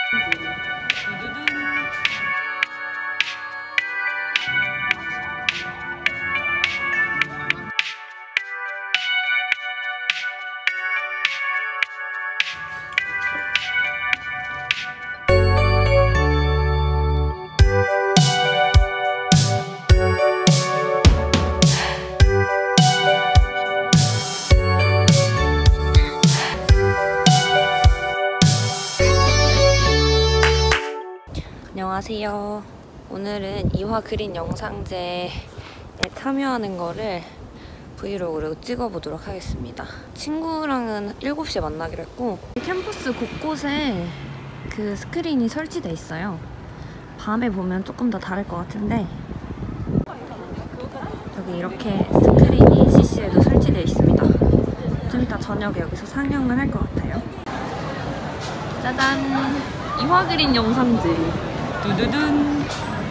안녕하세요. 오늘은 이화 그린 영상제에 참여하는 거를 브이로그로 찍어보도록 하겠습니다. 친구랑은 7시에 만나기로 했고 캠퍼스 곳곳에 그 스크린이 설치돼 있어요. 밤에 보면 조금 더 다를 것 같은데 여기 이렇게 스크린이 CC에도 설치되어 있습니다. 좀 이따 저녁에 여기서 상영을 할 것 같아요. 짜잔! 이화 그린 영상제 두두둔.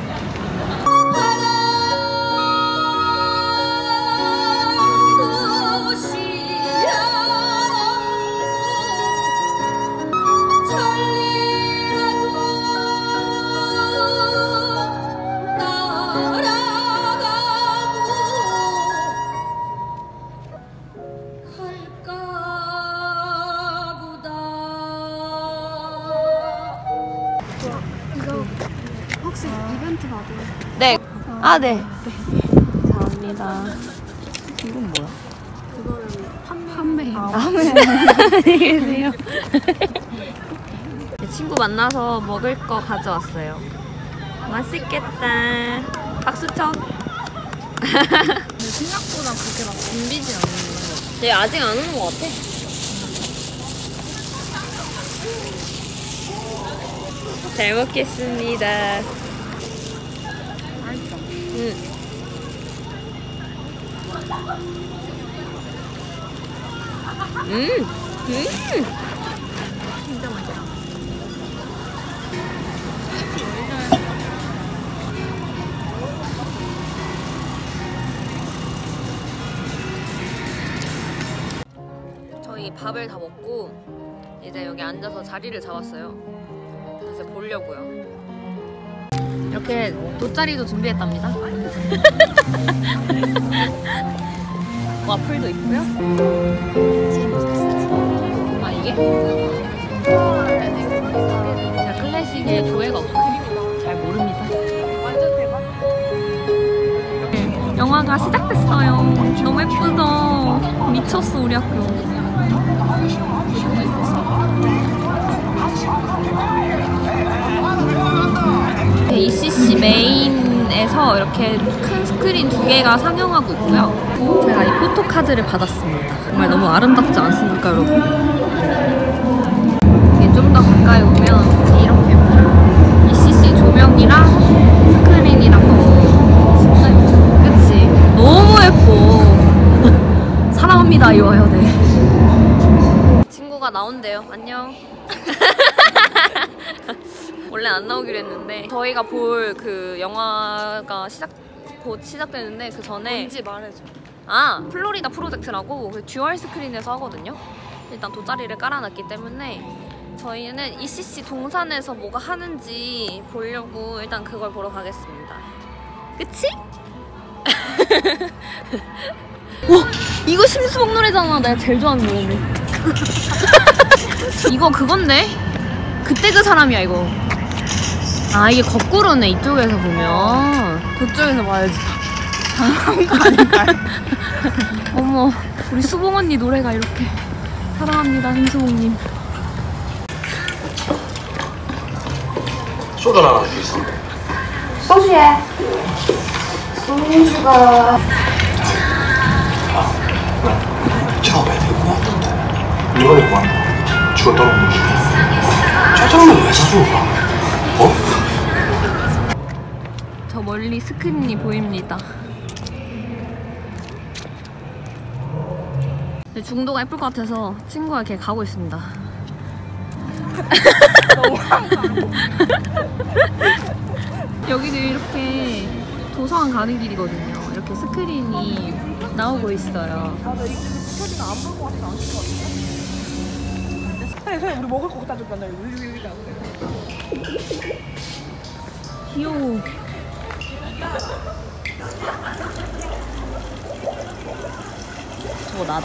혹시 이벤트 받으세요? 네. 네. 감사합니다. 이건 뭐야? 그거는 판매예요. 안녕히 계세요. 친구 만나서 먹을 거 가져왔어요. 맛있겠다. 박수 쳐. 생각보다 그렇게 막 붐비진 않는 거. 네, 아직 안 오는 것 같아. 잘 먹겠습니다. 맛있어. 진짜 맛있어. 저희 밥을 다 먹고 이제 여기 앉아서 자리를 잡았어요. 그래서 보려고요. 이렇게 돗자리도 준비했답니다. 와플도 있고요. 아, 이게? 제가 클래식에 조예가 없어요. 잘 모릅니다. 완전 대박. 영화가 시작됐어요. 너무 예쁘죠? 미쳤어, 우리 학교. ECC 메인에서 이렇게 큰 스크린 2개가 상영하고 있고요. 제가 이 포토카드를 받았습니다. 정말 너무 아름답지 않습니까, 여러분? 이게 좀 더 가까이 오면 이렇게 ECC 조명이랑 스크린이랑 진짜 예뻐. 그치? 너무 예뻐. 사랑합니다, 이화여대. 친구가 나온대요. 안녕. 원래 안 나오기로 했는데 저희가 볼 그 영화가 곧 시작되는데 그 전에 뭔지 말해줘. 플로리다 프로젝트라고 그 듀얼 스크린에서 하거든요. 일단 돗자리를 깔아놨기 때문에 저희는 ECC 동산에서 뭐가 하는지 보려고 일단 그걸 보러 가겠습니다. 그치? 와! 이거 심수봉 노래잖아. 내가 제일 좋아하는 노래인데. 이거 그건데? 그때 그 사람이야 이거. 이게 거꾸로네. 이쪽에서 보면 그쪽에서 봐야지. 당한 거 아닐까요? 어머, 우리 수봉 언니 노래가 이렇게. 사랑합니다, 심수봉님. 소주 하나 줄 수 있어? 소주에 소주가 차가 왜 들고 왔던데? 누가 들고 왔나? 쥐가 떨어진 거. 짜장면 왜 사줘? 저 멀리 스크린이 보입니다. 중도가 예쁠 것 같아서 친구가 이렇게 가고 있습니다. 여기도 이렇게 도서관 가는 길이거든요. 이렇게 스크린이 나오고 있어요. 나 이거 스토리가 안 볼 것 같아. 안 볼 것 같아. 그래서 우리 먹을 거 갖다 줬잖아. 여기 가고. 귀여워. 저거 나다.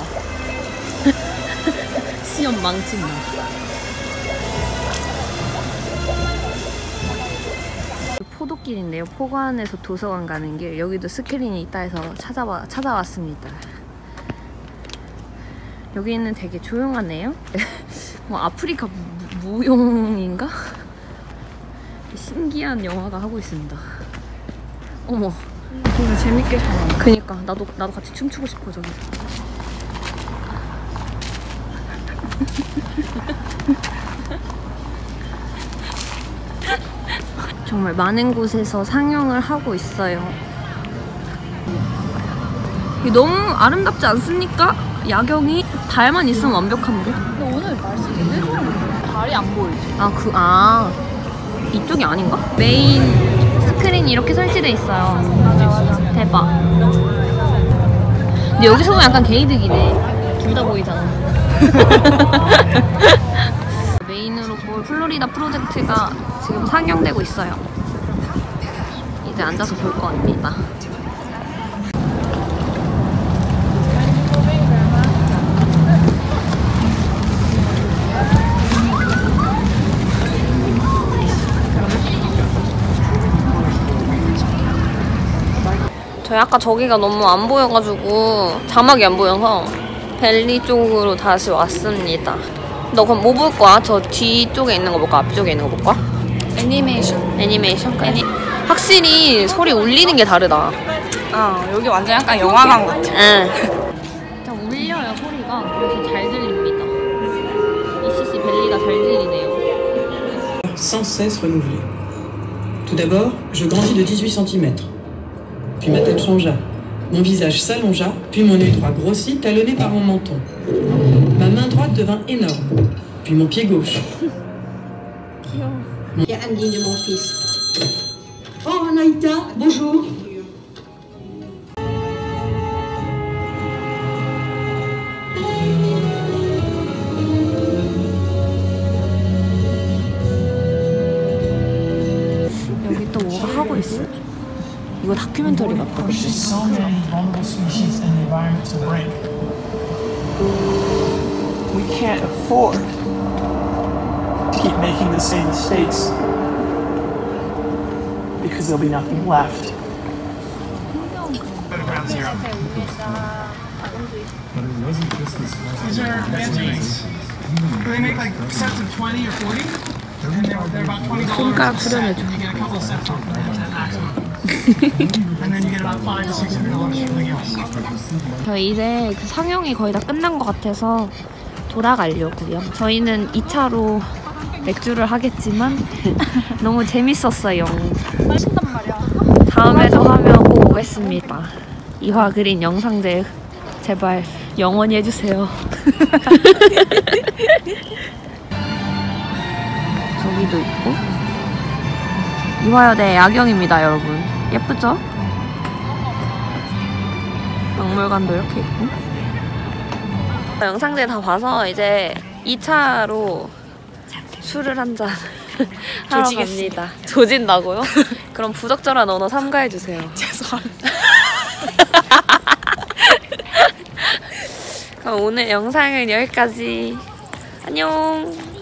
시험 망친다. 포도길인데요. 포관에서 도서관 가는 길. 여기도 스크린이 있다 해서 찾아왔습니다. 여기는 되게 조용하네요. 뭐 아프리카 무용인가? 신기한 영화가 하고 있습니다. 어머, 오늘 재밌게 잘. 그니까 나도 같이 춤추고 싶어 저기. 정말 많은 곳에서 상영을 하고 있어요. 이게 너무 아름답지 않습니까? 야경이 달만 있으면 완벽한데? 근데 오늘 날씨 되게 좋아. 달이 안 보이지? 이쪽이 아닌가? 메인 스크린이 이렇게 설치돼 있어요. 맞아. 대박. 근데 여기서 보면 약간 게이득이네. 둘 다 보이잖아. 메인으로 볼 플로리다 프로젝트가 지금 상영되고 있어요. 이제 앉아서 볼 겁니다. 저희 아까 저기가 너무 안 보여가지고 자막이 안 보여서 벨리 쪽으로 다시 왔습니다. 너 그럼 뭐 볼 거야? 저 뒤쪽에 있는 거 볼까? 앞쪽에 있는 거 볼까? 애니메이션. 애니메이션? 확실히 소리 울리는 게 다르다. 여기 완전 약간 영화관 같아. 응. 좀 울려요 소리가. 그래서 잘 들립니다. ECC 벨리가 잘 들리네요. sans cesse renouvelée. Tout d'abord, je grandis de 18 cm. Puis ma tête changea. Mon visage s'allongea, puis mon œil droit grossit, talonné par mon menton. Ma main droite devint énorme, puis mon pied gauche. Il y a Anne de mon fils. Oh, Anaïta, bonjour. 여기 또 뭐가 하고 있어. 이거 다큐멘터리 같다. Pushes so many vulnerable species in the environment to break. We can't afford to keep making the same mistakes because there'll be nothing left. These are manta rays. They make like sets of 20 or 40, and they're about $20. 손가락 수련해줘. You get a couple of sets off of that maximum. And then you get about $500 to $600 for everything else. 저희 이제 그 상영이 거의 다 끝난 것 같아서 돌아가려고요. 저희는 2차로 맥주를 하겠지만 너무 재밌었어요. 맛있단 말이야. 다음에도 하면 꼭 오겠습니다. 이화 그린 영상제 제발 영원히 해주세요. 저기도 있고 이화여대 야경입니다 여러분. 예쁘죠? 박물관도 이렇게 있고. 영상제 다 봐서 이제 2차로 술을 한잔 하러 갑니다. 조진다고요? 그럼 부적절한 언어 삼가해주세요. 죄송합니다. 그럼 오늘 영상은 여기까지. 안녕.